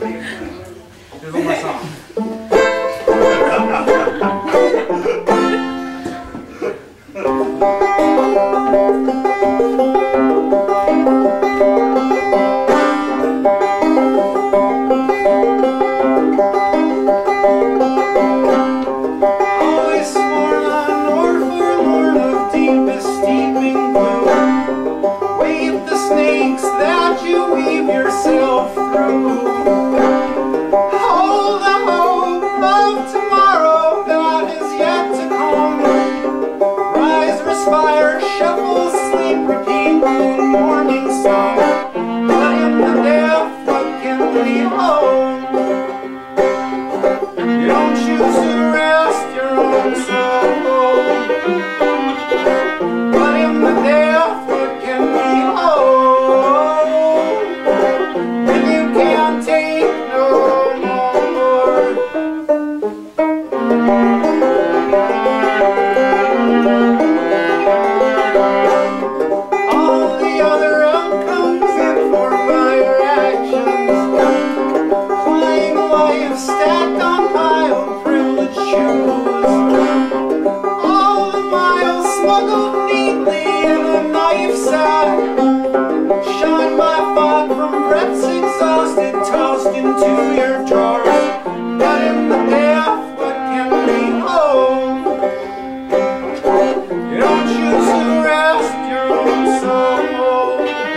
Here's one more song. Yourself through. Hold the hope of tomorrow that is yet to come. Rise, respire, shuffle, sleep, repeat the morning song. But in the death, what can we hope? You don't choose to rest your own soul. But in the death, what can we hope? Stacked on pile, privileged shoes. All the miles smuggled neatly in a knife sack. Shined by fog from breaths exhausted, tossed into your drawers. But in the death, what can we hope? You don't choose to rest your own soul.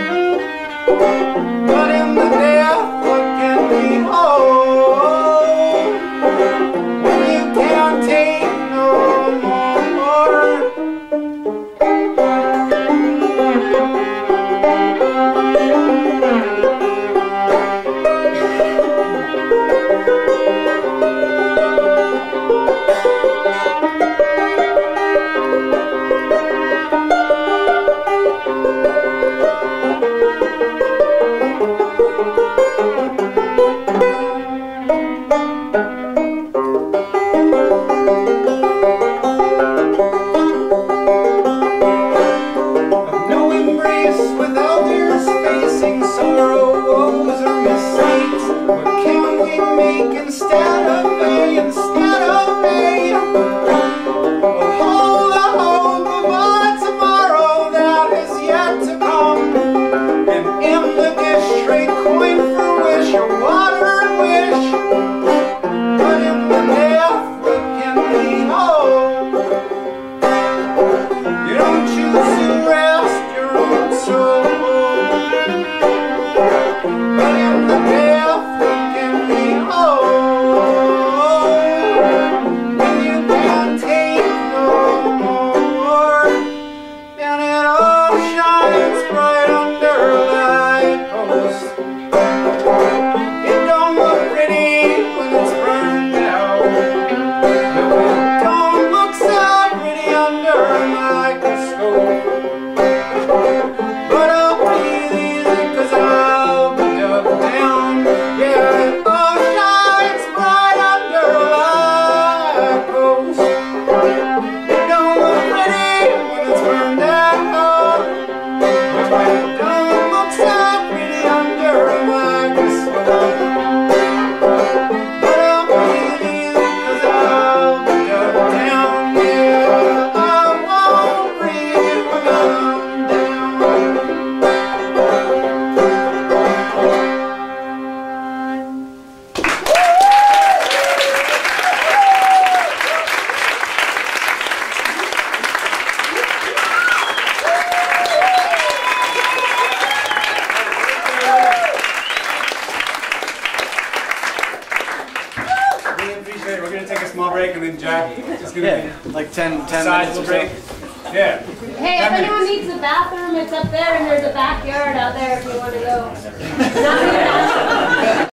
But in the death, what can we hope? Instead of me, hold the hope of a tomorrow that is yet to come. And in the dish, trade coin for wish, or water and wish. But in the death, what can we hope? You don't choose to rest your own soul. But in the death, what can we hope? We're going to take a small break and then Jack is going to be like 10 minutes or break. So. Yeah. Hey, if anyone needs a bathroom, it's up there and there's a backyard out there if you want to go.